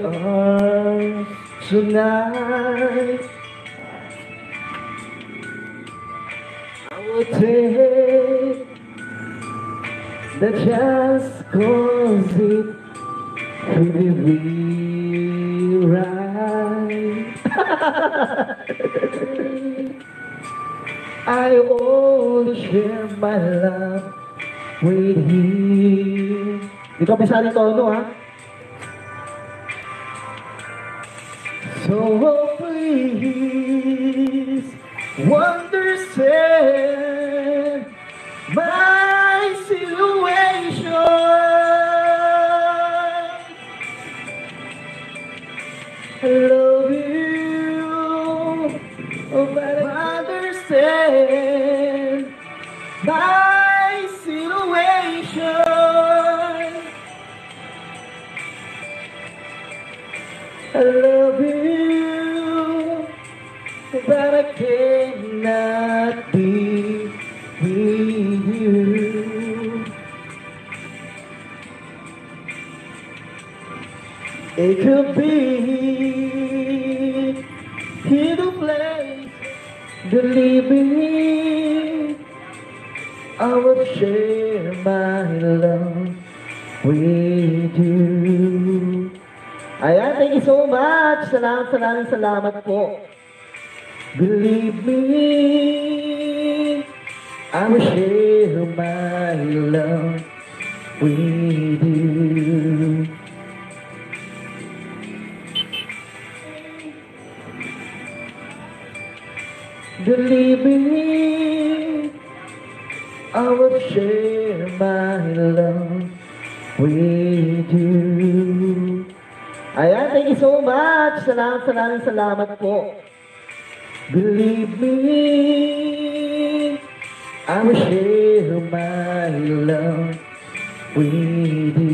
arms tonight. I will take the chance, 'cause it could be right. I only share my love with him. Di ko pisali tono, ha? So please understand my situation. I love you, but I understand my situation. I love you, but I cannot be with you. It could be in a place, believe me, I will share my love with you. Ayan, thank you so much. Salamat po. Believe me, I will share my love with you. Believe me, I will share my love with you. Ayan, thank you so much. Salamat po. Believe me, I will share my love with you.